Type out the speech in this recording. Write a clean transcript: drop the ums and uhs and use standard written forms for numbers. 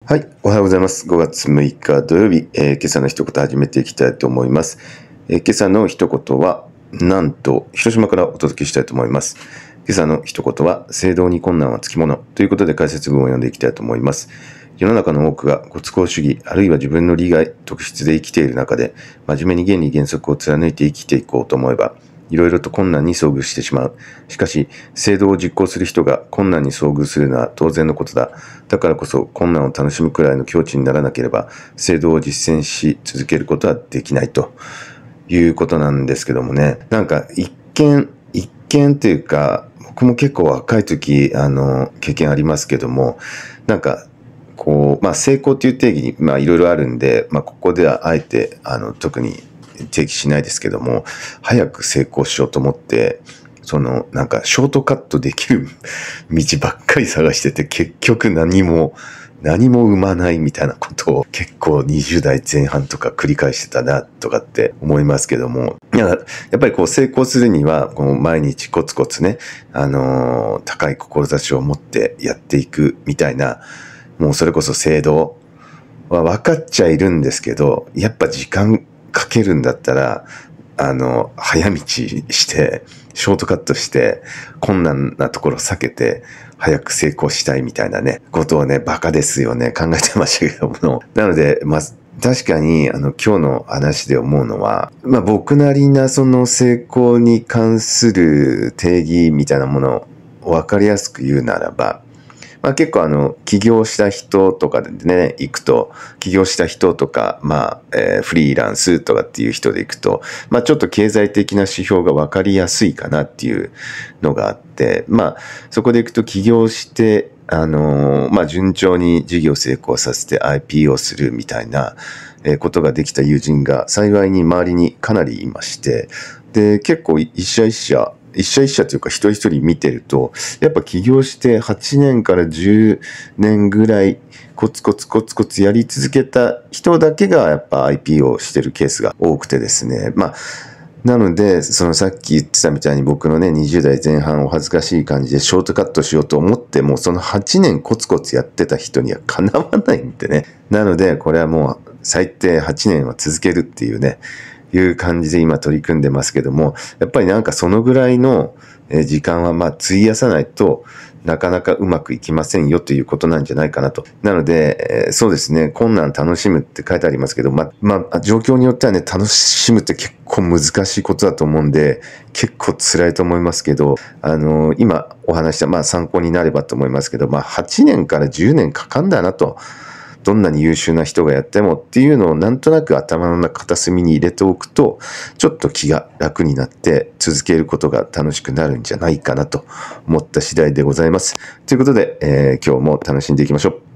はい、おはようございます。5月6日土曜日、今朝の一言始めていきたいと思います。今朝の一言は、なんと、広島からお届けしたいと思います。今朝の一言は、正道に困難はつきものということで解説文を読んでいきたいと思います。世の中の多くがご都合主義、あるいは自分の利害、特質で生きている中で、真面目に原理原則を貫いて生きていこうと思えば、いろいろと困難に遭遇してしまう。しかし、正道を実行する人が困難に遭遇するのは当然のことだ。だからこそ困難を楽しむくらいの境地にならなければ、正道を実践し続けることはできないということなんですけどもね。なんか一見というか、僕も結構若い時、経験ありますけども、なんか、成功という定義に、いろいろあるんで、ここではあえて、特に定義しないですけども、早く成功しようと思って、なんかショートカットできる道ばっかり探してて、結局何も生まないみたいなことを結構20代前半とか繰り返してたなとかって思いますけども、やっぱり成功するには、毎日コツコツね、高い志を持ってやっていくみたいな、もうそれこそ正道は分かっちゃいるんですけど、やっぱ時間かけるんだったら、早道して、ショートカットして、困難なところ避けて、早く成功したいみたいなね、ことをね、バカですよね、考えてましたけども。なので、確かに、今日の話で思うのは、僕なりな成功に関する定義みたいなものを分かりやすく言うならば、結構起業した人とかでね、行くと、起業した人とか、フリーランスとかっていう人で行くと、ちょっと経済的な指標が分かりやすいかなっていうのがあって、そこで行くと起業して、順調に事業成功させて IPO するみたいなことができた友人が幸いに周りにかなりいまして、で、結構一社一社というか一人一人見てると、やっぱ起業して8年から10年ぐらいコツコツやり続けた人だけがやっぱ IPO をしてるケースが多くてですね。なので、さっき言ってたみたいに僕のね、20代前半お恥ずかしい感じでショートカットしようと思っても、その8年コツコツやってた人にはかなわないんでね。なので、これはもう最低8年は続けるっていうね、いう感じで今取り組んでますけども、やっぱりなんかそのぐらいの時間は費やさないとなかなかうまくいきませんよということなんじゃないかなと。なので、そうですね、困難楽しむって書いてありますけど、状況によってはね、楽しむって結構難しいことだと思うんで、結構辛いと思いますけど、今お話した、参考になればと思いますけど、8年から10年かかんだなと。どんなに優秀な人がやってもっていうのをなんとなく頭の片隅に入れておくと、ちょっと気が楽になって続けることが楽しくなるんじゃないかなと思った次第でございます。ということで、今日も楽しんでいきましょう。